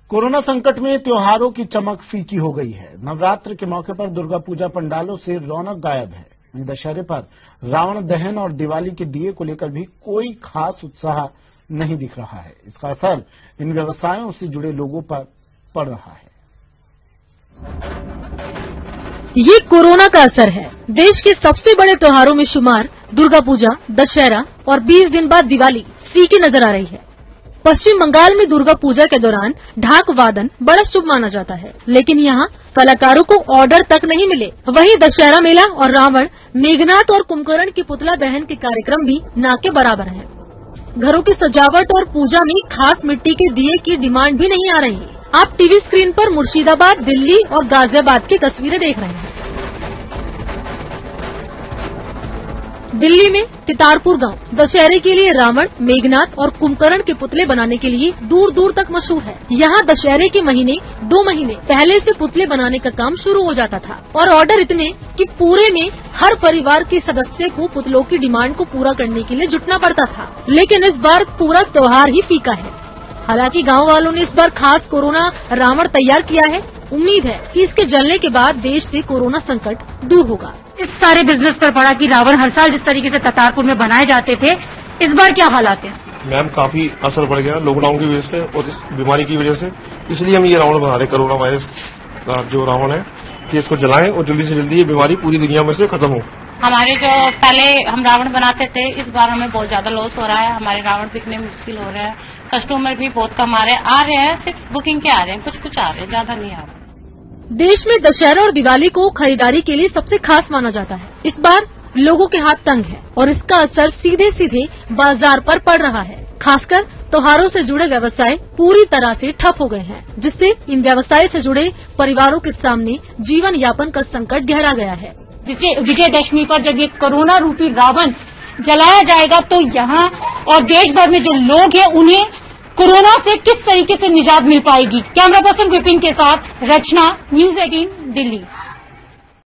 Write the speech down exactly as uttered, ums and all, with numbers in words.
Corona संकट में त्योहारों की चमक फीकी हो गई है। नवरात्र के मौके पर दुर्गा पूजा पंडालों से रौनक गायब है। वहीं दशहरे पर रावण दहन और दिवाली के दिए को लेकर भी कोई खास उत्साह नहीं दिख रहा है। इसका असर इन व्यवसायों से जुड़े लोगों पर पड़ रहा है। ये कोरोना का असर है। देश के सबसे बड़े त्योहारों में शुमार दुर्गा पूजा, दशहरा और बीस दिन बाद दिवाली फीकी नजर आ रही है। पश्चिम बंगाल में दुर्गा पूजा के दौरान ढाक वादन बड़ा शुभ माना जाता है, लेकिन यहाँ कलाकारों को ऑर्डर तक नहीं मिले। वहीं दशहरा मेला और रावण, मेघनाथ और कुंभकर्ण की पुतला दहन के कार्यक्रम भी ना के बराबर हैं। घरों की सजावट और पूजा में खास मिट्टी के दिए की डिमांड भी नहीं आ रही। आप टीवी स्क्रीन पर मुर्शिदाबाद, दिल्ली और गाजियाबाद की तस्वीरें देख रहे हैं। दिल्ली में तितारपुर गांव दशहरे के लिए रावण, मेघनाथ और कुंभकर्ण के पुतले बनाने के लिए दूर दूर तक मशहूर है। यहाँ दशहरे के महीने दो महीने पहले से पुतले बनाने का काम शुरू हो जाता था और ऑर्डर इतने कि पूरे में हर परिवार के सदस्य को पुतलों की डिमांड को पूरा करने के लिए जुटना पड़ता था। लेकिन इस बार पूरा त्योहार ही फीका है। हालांकि गाँव वालों ने इस बार खास कोरोना रावण तैयार किया है। उम्मीद है कि इसके जलने के बाद देश से कोरोना संकट दूर होगा। इस सारे बिजनेस पर पड़ा कि रावण हर साल जिस तरीके से ततारपुर में बनाए जाते थे, इस बार क्या हालात है? मैम काफी असर पड़ गया लॉकडाउन की वजह से और इस बीमारी की वजह से, इसलिए हम ये रावण बना रहे। कोरोना वायरस का जो रावण है कि इसको जलाएं और जल्दी से जल्दी ये बीमारी पूरी दुनिया में से खत्म हो। हमारे जो पहले हम रावण बनाते थे, इस बार हमें बहुत ज्यादा लॉस हो रहा है। हमारे रावण बिकने मुश्किल हो रहे हैं। कस्टमर भी बहुत कम आ रहे हैं आ रहे हैं सिर्फ बुकिंग के आ रहे हैं, कुछ कुछ आ रहे हैं, ज्यादा नहीं आ रहे। देश में दशहरा और दिवाली को खरीदारी के लिए सबसे खास माना जाता है। इस बार लोगों के हाथ तंग है और इसका असर सीधे सीधे बाजार पर पड़ रहा है। खासकर त्योहारों से जुड़े व्यवसाय पूरी तरह से ठप हो गए हैं, जिससे इन व्यवसाय से जुड़े परिवारों के सामने जीवन यापन का संकट गहरा गया है। विजयदशमी पर जब ये कोरोना रूपी रावण जलाया जाएगा तो यहाँ और देश भर में जो लोग हैं उन्हें कोरोना से किस तरीके से निजात मिल पाएगी। कैमरा पर्सन विपिन के साथ रचना, न्यूज़ अठारह, दिल्ली।